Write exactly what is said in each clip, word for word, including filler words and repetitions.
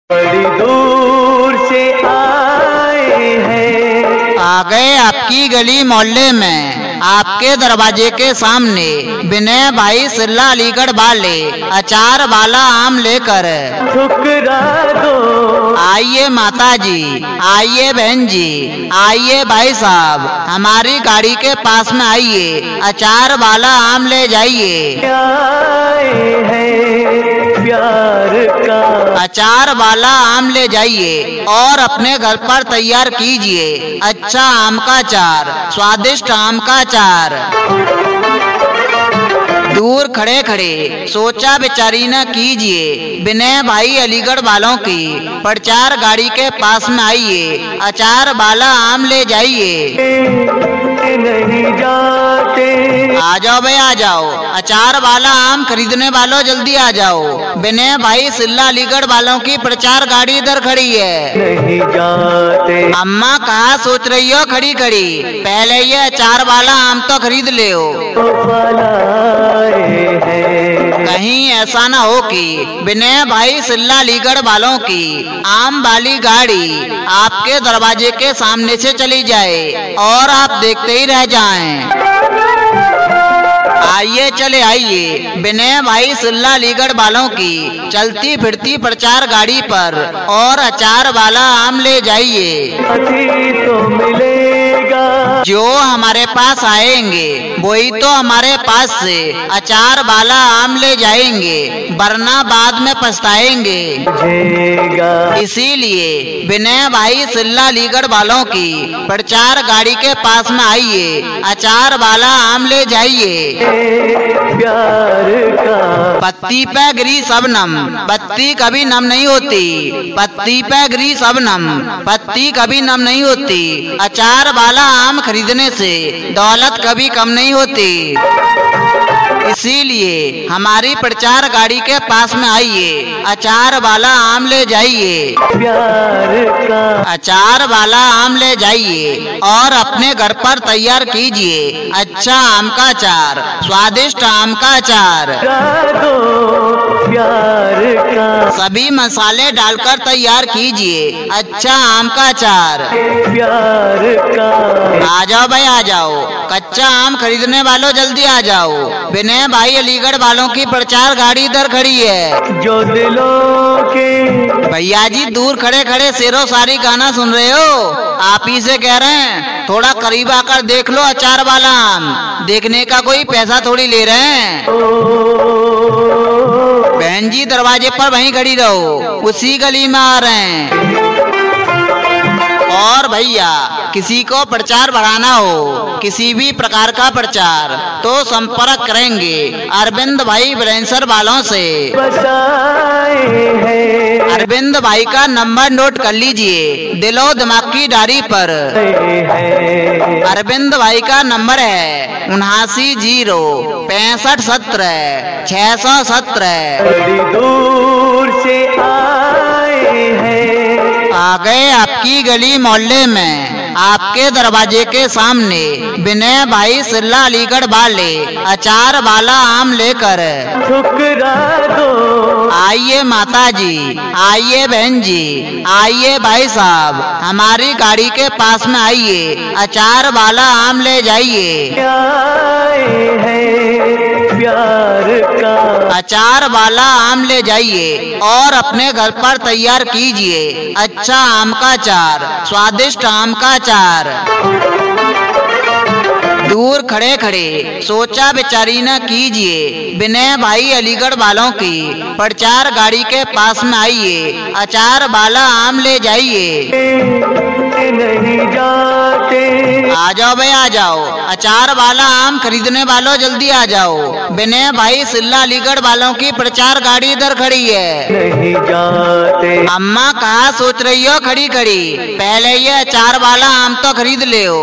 बड़ी दूर से आए हैं, आ गए आपकी गली मोहल्ले में, आपके दरवाजे के सामने विनय भाई सिल्ला अलीगढ़ वाले अचार वाला आम लेकर। ठुकरा दो। आइए माता जी, आइए बहन जी, आइए भाई साहब, हमारी गाड़ी के पास में आइए, अचार वाला आम ले जाइए। आए हैं प्यार का अचार वाला आम ले जाइए और अपने घर पर तैयार कीजिए अच्छा आम का अचार, स्वादिष्ट आम का अचार। दूर खड़े खड़े सोचा बेचारी न कीजिए, विनय भाई अलीगढ़ वालों की प्रचार गाड़ी के पास में आइए, अचार वाला आम ले जाइए। नहीं जाते। आ जाओ भाई आ जाओ, अचार वाला आम खरीदने वालों जल्दी आ जाओ, विनय भाई सिल्ला अलीगढ़ वालों की प्रचार गाड़ी इधर खड़ी है। नहीं जाते। अम्मा कहाँ सोच रही हो खड़ी खड़ी, पहले ये अचार वाला आम तो खरीद ले हो। कहीं ऐसा ना हो कि विनय भाई सिल्ला अलीगढ़ वालों की आम वाली गाड़ी आपके दरवाजे के सामने से चली जाए और आप देखते ही रह जाएं। आइए चले आइए विनय भाई सिल्ला अलीगढ़ वालों की चलती फिरती प्रचार गाड़ी पर और अचार वाला आम ले जाइए। तो मिलेगा जो हमारे पास आएंगे वही तो हमारे पास से अचार वाला आम ले जाएंगे, वरना बाद में पछताएंगे। इसीलिए विनय भाई सिल्ला अलीगढ़ वालों की प्रचार गाड़ी के पास में आइए, अचार वाला आम ले जाइए। प्यार का पत्ती पे गिरी शबनम, पत्ती कभी नम नहीं होती, पत्ती पे गिरी शबनम, पत्ती कभी नम नहीं होती। अचार वाला आम खरीदने से दौलत कभी कम नहीं होती। इसीलिए हमारी प्रचार गाड़ी के पास में आइए, अचार वाला आम ले जाइए। प्यार का अचार वाला आम ले जाइए और अपने घर पर तैयार कीजिए अच्छा आम का अचार, स्वादिष्ट आम का अचार। दो प्यार का सभी मसाले डालकर तैयार कीजिए अच्छा आम का अचार। प्यार का आ जाओ भाई आ जाओ, कच्चा आम खरीदने वालों जल्दी आ जाओ, विनय भाई अलीगढ़ वालों की प्रचार गाड़ी इधर खड़ी है। जो दिलों के भैया जी दूर खड़े खड़े शेरो सारी गाना सुन रहे हो, आप ही से कह रहे हैं थोड़ा करीब आकर देख लो अचार वाला आम, देखने का कोई पैसा थोड़ी ले रहे हैं। बहन जी दरवाजे पर वहीं खड़ी रहो, उसी गली में आ रहे हैं। और भैया किसी को प्रचार बढ़ाना हो, किसी भी प्रकार का प्रचार, तो संपर्क करेंगे अरविंद भाई ब्रेंसर वालों से। बसाए हैं अरविंद भाई का नंबर नोट कर लीजिए दिलो दिमाग की डायरी पर। अरविंद भाई का नंबर है उन्हासी जीरो पैंसठ सत्रह छह सौ सत्रह। बड़ी दूर से आए हैं, आ गए आपकी गली मोहल्ले में, आपके दरवाजे के सामने विनय भाई सिल्ला अलीगढ़ वाले अचार वाला आम लेकर। ठुकरा दो। आइए माता जी, आइए बहन जी, आइए भाई साहब, हमारी गाड़ी के पास में आइए, अचार वाला आम ले जाइए। आए हैं प्यार का अचार वाला आम ले जाइए और अपने घर पर तैयार कीजिए अच्छा आम का अचार, स्वादिष्ट आम का अचार। दूर खड़े खड़े सोचा बेचारी न कीजिए, विनय भाई अलीगढ़ वालों की प्रचार गाड़ी के पास में आइए, अचार वाला आम ले जाइए। नहीं जाते। आ जाओ भाई आ जाओ, अचार वाला आम खरीदने वालों जल्दी आ जाओ, विनय भाई सिल्ला अलीगढ़ वालों की प्रचार गाड़ी इधर खड़ी है। नहीं जाते। अम्मा कहाँ सोच रही हो खड़ी खड़ी, पहले ये अचार वाला आम तो खरीद ले हो।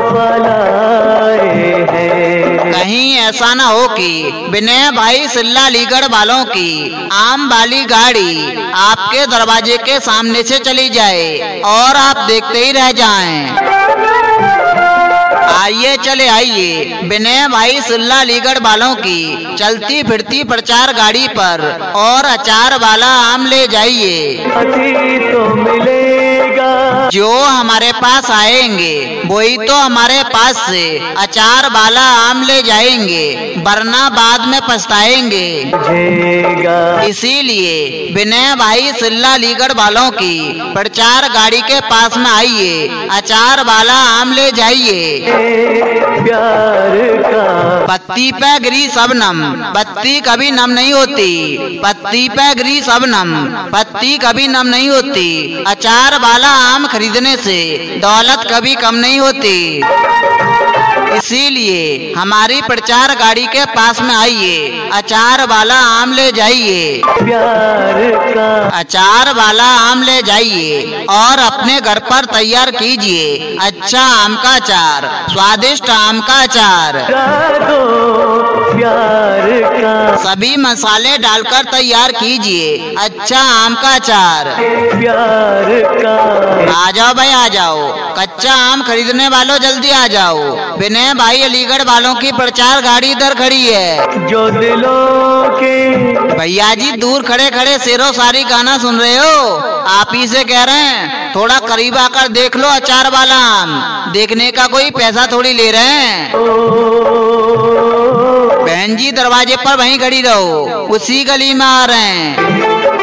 कहीं ऐसा ना हो कि विनय भाई सिल्ला अलीगढ़ वालों की आम वाली गाड़ी आपके दरवाजे के सामने से चली जाए और आप देखते ही रह जाएं। आइए चले आइए विनय भाई सिल्ला अलीगढ़ वालों की चलती फिरती प्रचार गाड़ी पर और अचार वाला आम ले जाइए। अभी तो मिलेगा जो हमारे पास आएंगे वही तो हमारे पास से अचार वाला आम ले जाएंगे, वरना बाद में पछताएंगे। बुझेगा इसीलिए विनय भाई सिल्ला अलीगढ़ वालों की प्रचार गाड़ी के पास में आइए, अचार वाला आम ले जाइए। प्यार का पत्ती पे गिरी शबनम, पत्ती कभी नम नहीं होती। पत्ती पे गिरी शबनम, पत्ती कभी नम नहीं होती। अचार वाला आम खरीदने से दौलत कभी कम नहीं होती। इसीलिए हमारी प्रचार गाड़ी के पास में आइए, अचार वाला आम ले जाइए। प्यार का अचार वाला आम ले जाइए और अपने घर पर तैयार कीजिए अच्छा आम का अचार, स्वादिष्ट आम का अचार। दो प्यार का सभी मसाले डालकर तैयार कीजिए अच्छा आम का अचार। प्यार का आ जाओ भाई आ जाओ, कच्चा आम खरीदने वालों जल्दी आ जाओ। विनय भाई अलीगढ़ वालों की प्रचार गाड़ी इधर खड़ी है। जो दिलों के भैया जी दूर खड़े खड़े शेरों सारी गाना सुन रहे हो, आप ही से कह रहे हैं थोड़ा करीब आकर देख लो अचार वाला आम। देखने का कोई पैसा थोड़ी ले रहे हैं। बहन जी दरवाजे पर वहीं खड़ी रहो, उसी गली में आ रहे हैं।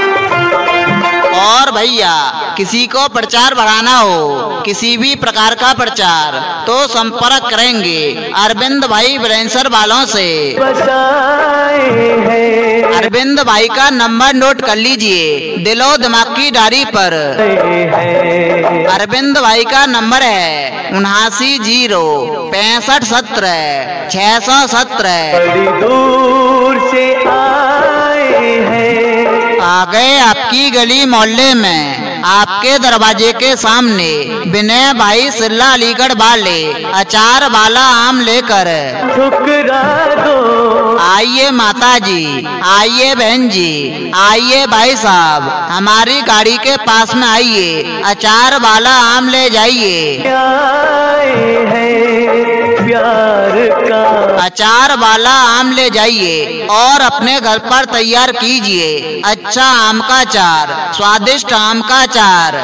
और भैया किसी को प्रचार बढ़ाना हो, किसी भी प्रकार का प्रचार, तो संपर्क करेंगे अरविंद भाई ब्रेंसर वालों से। बसाए हैं अरविंद भाई का नंबर नोट कर लीजिए दिलो दिमाग की डायरी पर। है अरविंद भाई का नंबर है उन्हासी जीरो पैंसठ सत्रह छह सौ सत्रह। बड़ी दूर से आए हैं आ गए आपकी गली मोहल्ले में, आपके दरवाजे के सामने विनय भाई सिल्ला अलीगढ़ वाले अचार वाला आम लेकर। ठुकरा दो आइए माता जी, आइए बहन जी, आइए भाई साहब, हमारी गाड़ी के पास में आइए, अचार वाला आम ले जाइए। आए हैं प्यार का अचार वाला आम ले जाइए और अपने घर पर तैयार कीजिए अच्छा आम का अचार, स्वादिष्ट आम का अचार।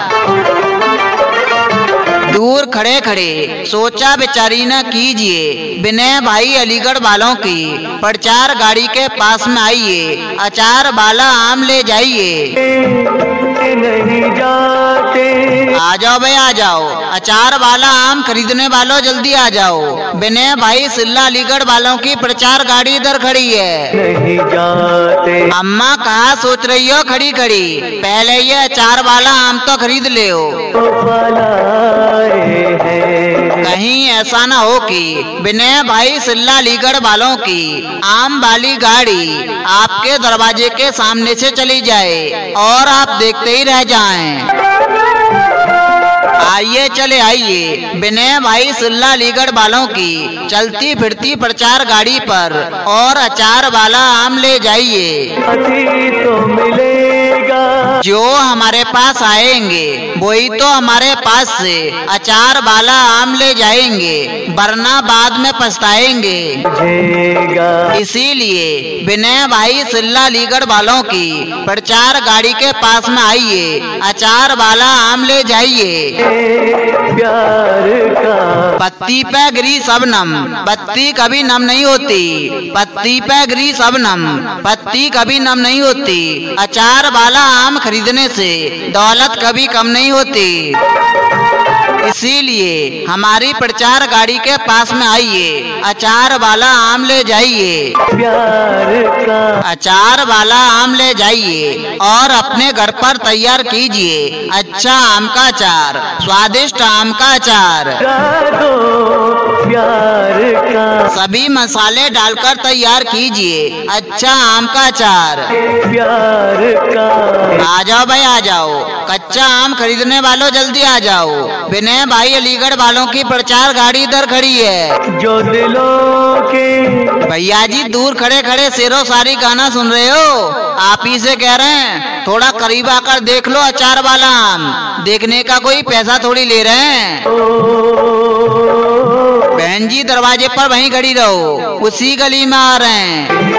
दूर खड़े खड़े सोचा विचारी न कीजिए, विनय भाई अलीगढ़ वालों की प्रचार गाड़ी के पास में आइए, अचार वाला आम ले जाइए। नहीं जाते आ जाओ भाई आ जाओ, अचार वाला आम खरीदने वालों जल्दी आ जाओ। विनय भाई सिल्ला अलीगढ़ वालों की प्रचार गाड़ी इधर खड़ी है। नहीं जाते अम्मा कहाँ सोच रही हो खड़ी खड़ी, पहले ये अचार वाला आम तो खरीद ले हो। पलाए हैं कहीं ऐसा न हो कि विनय भाई सिल्ला अलीगढ़ वालों की आम वाली गाड़ी आपके दरवाजे के सामने से चली जाए और आप देखते ही रह जाएं। आइए चले आइए विनय भाई सिल्ला अलीगढ़ वालों की चलती फिरती प्रचार गाड़ी पर और अचार वाला आम ले जाइए। अभी तो मिलेगा जो हमारे पास आएंगे वही तो हमारे पास से अचार वाला आम ले जाएंगे, वरना बाद में पछताएंगे। बुझेगा इसीलिए विनय भाई सिल्ला अलीगढ़ वालों की प्रचार गाड़ी के पास में आइए, अचार वाला आम ले जाइए। प्यार का पत्ती पे गिरी शबनम, पत्ती कभी नम नहीं होती। पत्ती पे गिरी शबनम, पत्ती कभी नम नहीं होती। अचार वाला आम खरीदने से दौलत कभी कम नहीं होती। इसीलिए हमारी प्रचार गाड़ी के पास में आइए, अचार वाला आम ले जाइए। प्यार का अचार वाला आम ले जाइए और अपने घर पर तैयार कीजिए अच्छा आम का अचार, स्वादिष्ट आम का अचार। दो प्यार का सभी मसाले डालकर तैयार कीजिए अच्छा आम का अचार। प्यार का आ जाओ भाई आ जाओ, कच्चा आम खरीदने वालों जल्दी आ जाओ। विनय भाई अलीगढ़ वालों की प्रचार गाड़ी इधर खड़ी है। जो दिलों के भैया जी दूर खड़े खड़े शेरों सारी गाना सुन रहे हो, आप ही से कह रहे हैं थोड़ा करीब आकर देख लो अचार वाला आम। देखने का कोई पैसा थोड़ी ले रहे हैं। बहन जी दरवाजे पर वहीं खड़ी रहो, उसी गली में आ रहे हैं।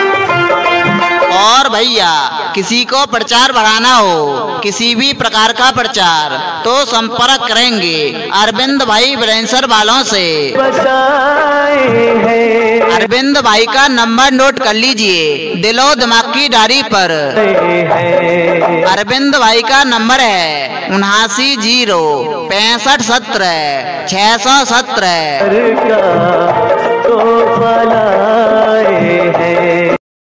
और भैया किसी को प्रचार बढ़ाना हो, किसी भी प्रकार का प्रचार, तो संपर्क करेंगे अरविंद भाई ब्रेंसर वालों से। बसाए हैं अरविंद भाई का नंबर नोट कर लीजिए दिलो दिमाग की डायरी पर। अरविंद भाई का नंबर है उन्हासी जीरो पैंसठ सत्रह छह सौ सत्रह। का तो फलाए हैं